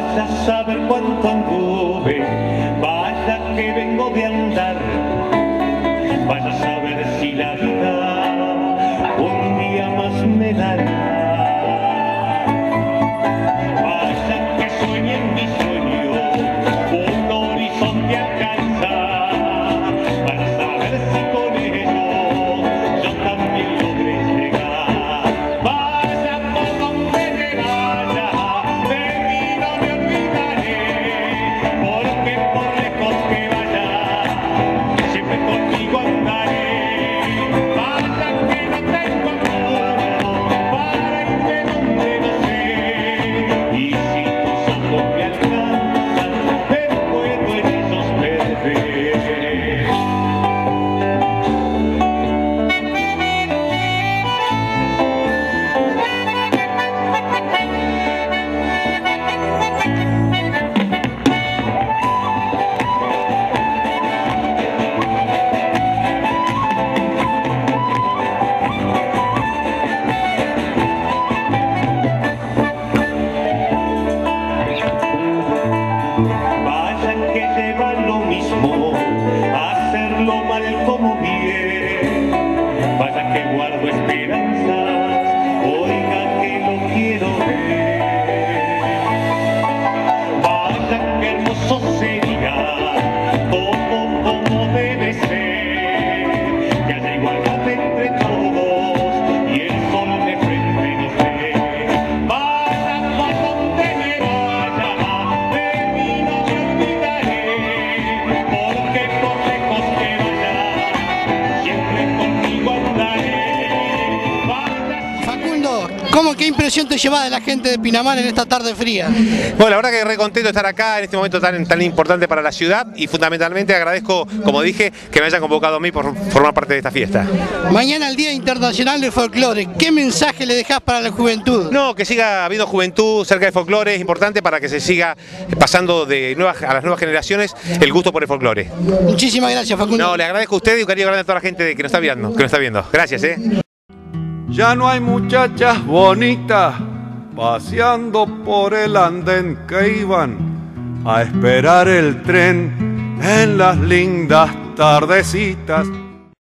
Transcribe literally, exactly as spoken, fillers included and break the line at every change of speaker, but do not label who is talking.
Vaya a saber cuánto anduve, vaya que vengo de andar. Vaya a saber si la vida un día más me dará. Vaya que sueñe en mi sueño un horizonte alcanzar. Para saber si con ello yo también logré llegar. Vaya por donde me vaya, de mí no me olvidaré, porque por lejos que vaya, siempre conmigo andaré. Vaya que no tengo apuro para irme donde no sé, y si tus ojos me alcanzan, te puedo en ellos perder. Vaya que lleva lo mismo, hacerlo mal como bien. Vaya que guardo esperanzas, oiga que lo quiero ver. Vaya que hermoso sería, todo como debe ser, que haya igualdad entre todos y el sol de frente nos dé. Vaya por donde me vaya, de mí no me olvidaré, porque por lejos que vaya, siempre conmigo andaré. Vaya.
Facundo, ¿cómo, qué impresión te llevas de la gente de Pinamar en esta tarde fría?
Bueno, la verdad que re contento de estar acá en este momento tan, tan importante para la ciudad y fundamentalmente agradezco, como dije, que me hayan convocado a mí por formar parte de esta fiesta.
Mañana el Día Internacional del Folclore, ¿qué mensaje le dejás para la juventud?
No, que siga habiendo juventud cerca del folclore, es importante para que se siga pasando de nuevas, a las nuevas generaciones el gusto por el folclore.
Muchísimas gracias, Facundo.
No, le agradezco a usted y un cariño grande a toda la gente que nos está viendo. Que nos está viendo. Gracias, ¿eh?
Ya no hay muchachas bonitas paseando por el andén que iban a esperar el tren en las lindas tardecitas.